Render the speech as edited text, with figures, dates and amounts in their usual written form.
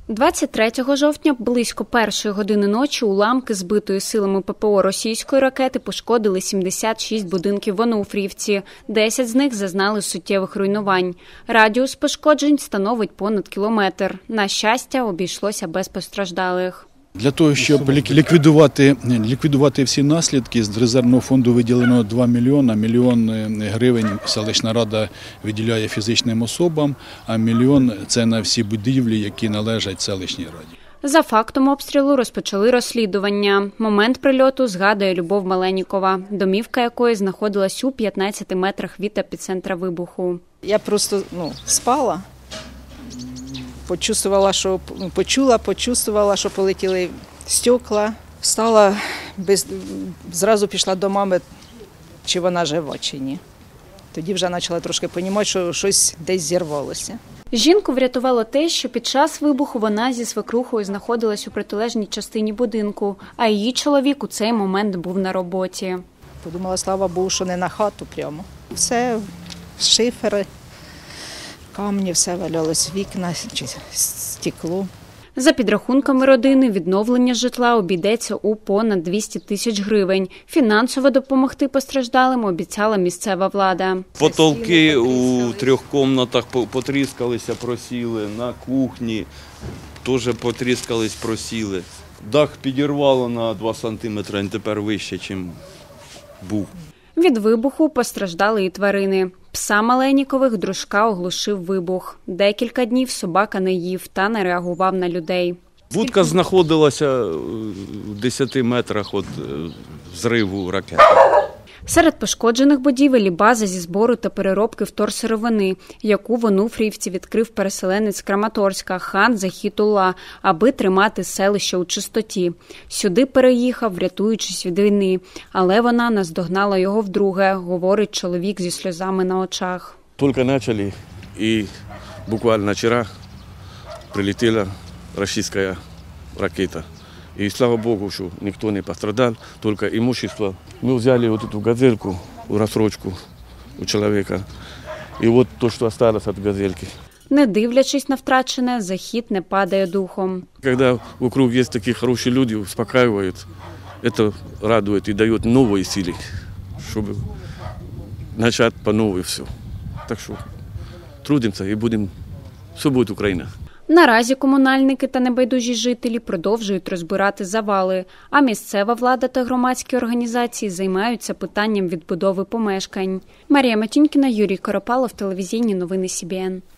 23 жовтня близько 1-ї години ночі уламки збитої силами ППО російської ракети пошкодили 76 будинків в Онуфріївці. 10 з них зазнали суттєвих руйнувань. Радіус пошкоджень становить понад кілометр. На щастя, обійшлося без постраждалих. Для того, щоб ліквідувати всі наслідки, з резервного фонду виділено 2 мільйони. Мільйон гривень селищна рада виділяє фізичним особам, а мільйон – це на всі будівлі, які належать селищній раді. За фактом обстрілу розпочали розслідування. Момент прильоту згадує Любов Маленікова, домівка якої знаходилась у 15 метрах від епіцентра вибуху. Я просто спала. Почувствувала, що полетіли стекла. Встала, зразу пішла до мами, чи вона жива, чи ні. Тоді вже почала трошки розуміти, що щось десь зірвалося. Жінку врятувало те, що під час вибуху вона зі свекрухою знаходилась у протилежній частині будинку, а її чоловік у цей момент був на роботі. Подумала, слава Богу, що не на хату прямо. Все, шифери. Камні, все валялось, вікна, стекло. За підрахунками родини, відновлення житла обійдеться у понад 200 тисяч гривень. Фінансово допомогти постраждалим обіцяла місцева влада. Потолки у 3 кімнатах потріскалися, просіли, на кухні теж потріскались, просіли. Дах підірвало на 2 сантиметри, він тепер вище, ніж був. Від вибуху постраждали і тварини. Пса Маленікових дружка оглушив вибух. Декілька днів собака не їв та не реагував на людей. Будка знаходилася в 10 метрах від взриву ракети. Серед пошкоджених будівель і база зі збору та переробки вторсировини, яку в Онуфріївці відкрив переселенець з Краматорська хан Захітулла, аби тримати селище у чистоті. Сюди переїхав, врятуючись від війни, але вона наздогнала його вдруге, говорить чоловік зі сльозами на очах. Тільки почали, і буквально вчора прилетіла російська ракета. И слава Богу, что никто не пострадал, только имущество. Мы взяли вот эту газельку в рассрочку у человека. И вот то, что осталось от газельки. Не дивлячись на втрачене, Захід не падає духом. Когда вокруг есть такие хорошие люди, успокаивают, это радует и дает новые силы, чтобы начать по новой все. Так что трудимся и будем, все будет Украина. Наразі комунальники та небайдужі жителі продовжують розбирати завали, а місцева влада та громадські організації займаються питанням відбудови помешкань. Марія Матюнькіна, Юрій Коропалов, телевізійні новини СІБІН.